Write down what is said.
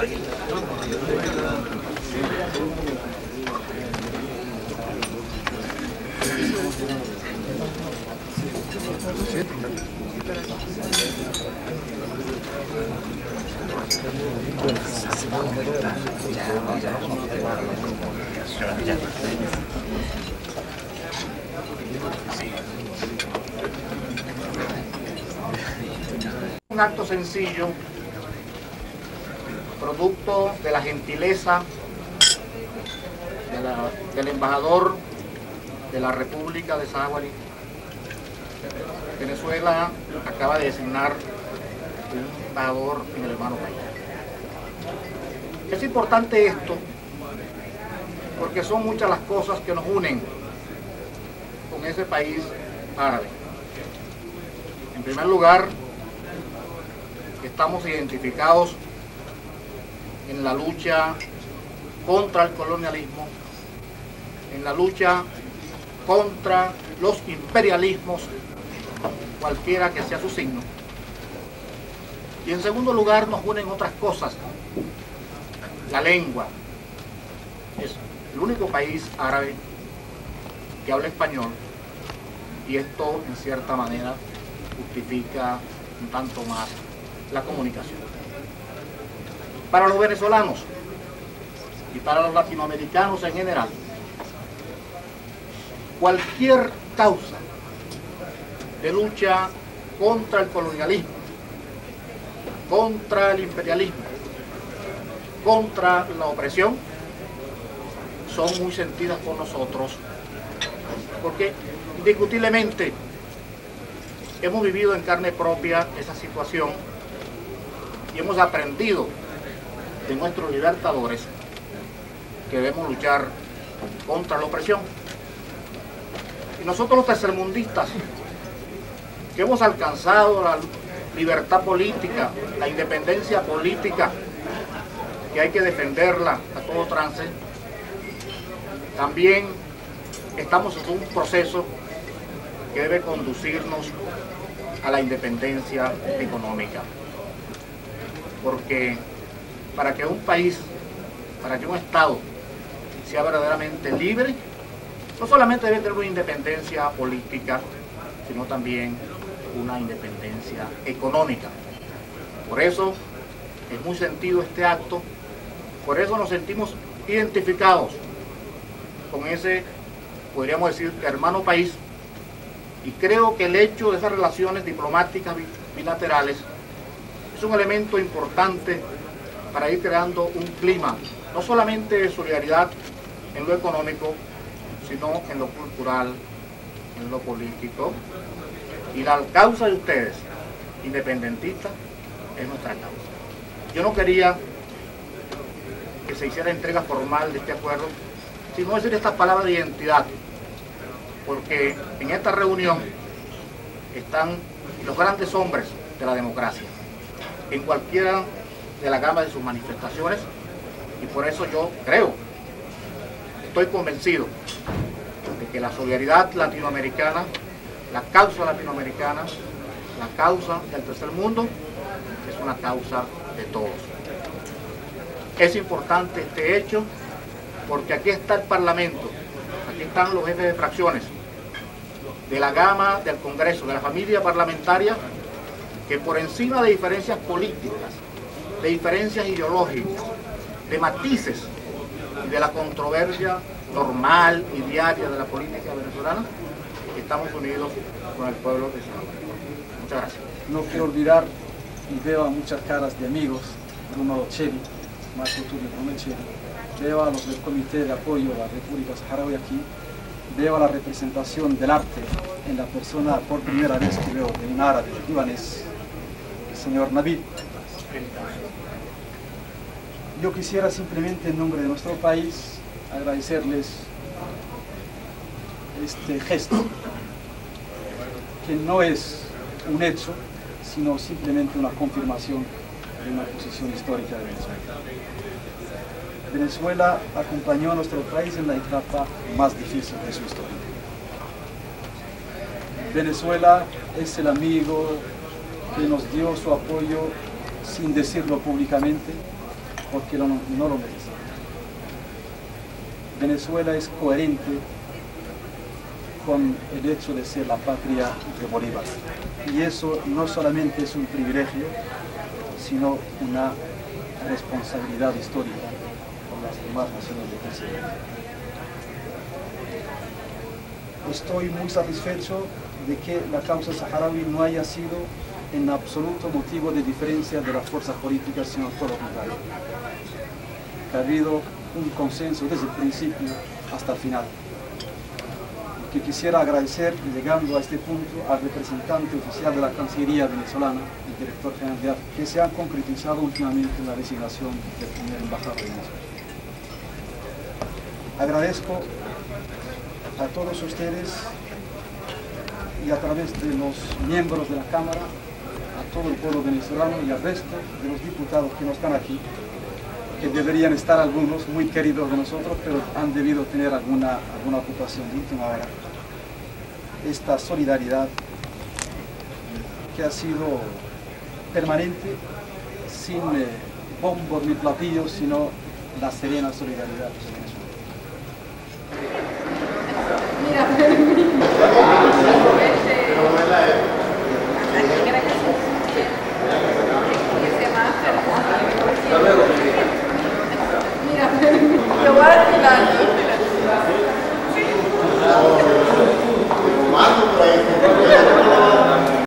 Un acto sencillo, producto de la gentileza del embajador de la República de Saguari. Venezuela acaba de designar un embajador en el hermano país. Es importante esto porque son muchas las cosas que nos unen con ese país árabe. En primer lugar, estamos identificados en la lucha contra el colonialismo, en la lucha contra los imperialismos, cualquiera que sea su signo. Y en segundo lugar nos unen otras cosas. La lengua. Es el único país árabe que habla español, y esto en cierta manera justifica un tanto más la comunicación. Para los venezolanos y para los latinoamericanos en general, cualquier causa de lucha contra el colonialismo, contra el imperialismo, contra la opresión, son muy sentidas por nosotros, porque indiscutiblemente hemos vivido en carne propia esa situación y hemos aprendido de nuestros libertadores que debemos luchar contra la opresión. Y nosotros los tercermundistas, que hemos alcanzado la libertad política, la independencia política, que hay que defenderla a todo trance, también estamos en un proceso que debe conducirnos a la independencia económica. Porque para que un país, para que un Estado sea verdaderamente libre, no solamente debe tener una independencia política, sino también una independencia económica. Por eso es muy sentido este acto, por eso nos sentimos identificados con ese, podríamos decir, hermano país, y creo que el hecho de esas relaciones diplomáticas bilaterales es un elemento importante para ir creando un clima, no solamente de solidaridad en lo económico, sino en lo cultural, en lo político. Y la causa de ustedes, independentistas, es nuestra causa. Yo no quería que se hiciera entrega formal de este acuerdo, sino decir estas palabras de identidad, porque en esta reunión están los grandes hombres de la democracia, en cualquiera de la gama de sus manifestaciones, y por eso yo creo, estoy convencido de que la solidaridad latinoamericana, la causa latinoamericana, la causa del tercer mundo, es una causa de todos. Es importante este hecho porque aquí está el Parlamento, aquí están los jefes de fracciones, de la gama del Congreso, de la familia parlamentaria, que por encima de diferencias políticas, de diferencias ideológicas, de matices y de la controversia normal y diaria de la política venezolana, estamos unidos con el pueblo de Salvador. Muchas gracias. No quiero olvidar, y veo a muchas caras de amigos, Bruno Cheri, Marco Tulio Bruno Cheri, veo a los del Comité de Apoyo a la República Saharaui aquí, veo a la representación del arte en la persona por primera vez que veo de un árabe libanés, el señor Nabil. Yo quisiera simplemente en nombre de nuestro país agradecerles este gesto, que no es un hecho, sino simplemente una confirmación de una posición histórica de Venezuela. Venezuela acompañó a nuestro país en la etapa más difícil de su historia. Venezuela es el amigo que nos dio su apoyo sin decirlo públicamente, porque no lo merece. Venezuela es coherente con el hecho de ser la patria de Bolívar. Y eso no solamente es un privilegio, sino una responsabilidad histórica con las demás naciones del presidente. Estoy muy satisfecho de que la causa saharaui no haya sido en absoluto motivo de diferencia de las fuerzas políticas, sino todo lo contrario. Que ha habido un consenso desde el principio hasta el final. Que quisiera agradecer, llegando a este punto, al representante oficial de la Cancillería venezolana, el director general de AFE, que se han concretizado últimamente en la designación del primer embajador de Venezuela. Agradezco a todos ustedes y a través de los miembros de la Cámara, a todo el pueblo venezolano y al resto de los diputados que no están aquí, que deberían estar algunos muy queridos de nosotros, pero han debido tener alguna ocupación de última hora. Esta solidaridad que ha sido permanente, sin bombos ni platillos, sino la serena solidaridad de Venezuela. Mira,